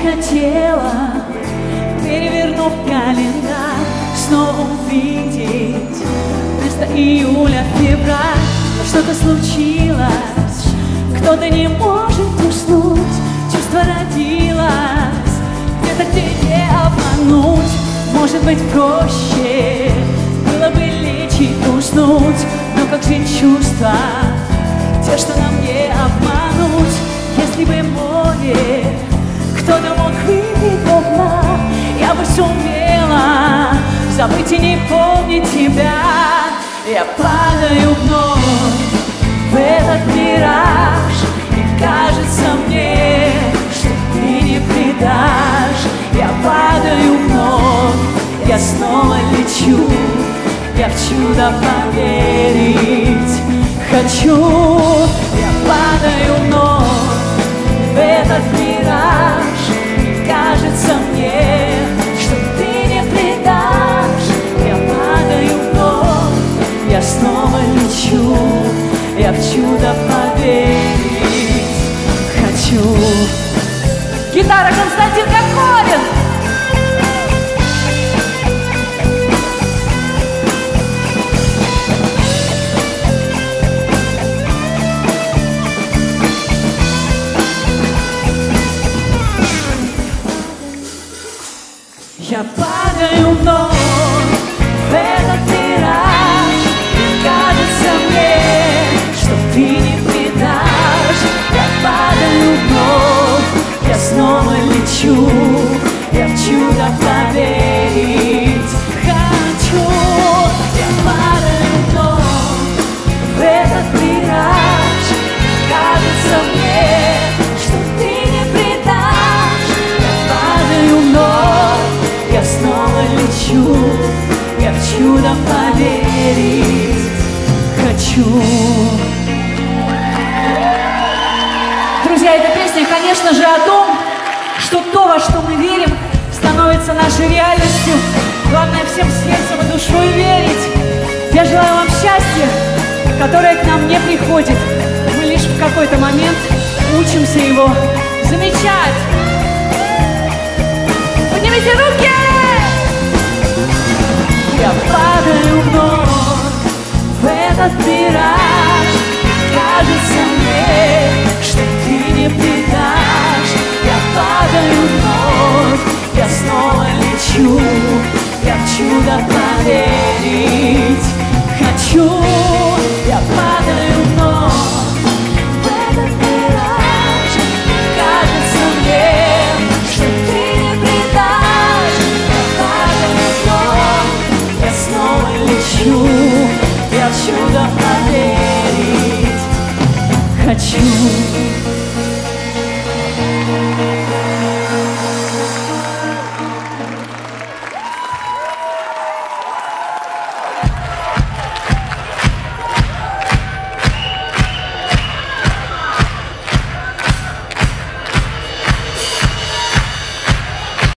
хотела, перевернув календарь, снова увидеть вместо июля февраль. Но что-то случилось, кто-то не может уснуть, чувство родилось, где-то где не обмануть. Может быть, проще было бы лечь и уснуть, но как же чувства, те, что нам не обмануть. Если бы море кто-то мог выпить до дна, я бы сумела забыть и не помнить тебя. Я падаю вновь в этот мираж, и кажется мне, что ты не предашь. Я падаю вновь, я снова лечу, я в чудо поверить хочу. Я падаю вновь в этот мираж, и кажется мне, что ты не предашь. Я падаю вновь, я снова лечу, я в чудо поверить хочу. Гитара Константин Кокорин. Я падаю вновь в этот мираж, и кажется мне, что ты не предашь. Я падаю вновь, я снова лечу, я в чудо поверить хочу. Я падаю вновь в этот мираж, и кажется мне, что ты не предашь. Я падаю вновь, я снова лечу, я в чудо поверить хочу. Друзья, эта песня, конечно же, о том, что то, во что мы верим, становится нашей реальностью. Главное, всем сердцем и душой верить. Я желаю вам счастья, которое к нам не приходит. Мы лишь в какой-то момент учимся его замечать. Поднимите руки! Я падаю вновь в этот мираж, кажется мне, что ты не предашь. Я падаю вновь, я снова лечу, я в чудо поверить хочу. Я падаю вновь в этот мираж, кажется мне, что ты не предашь. Я падаю вновь, я снова лечу, я в чудо поверить хочу.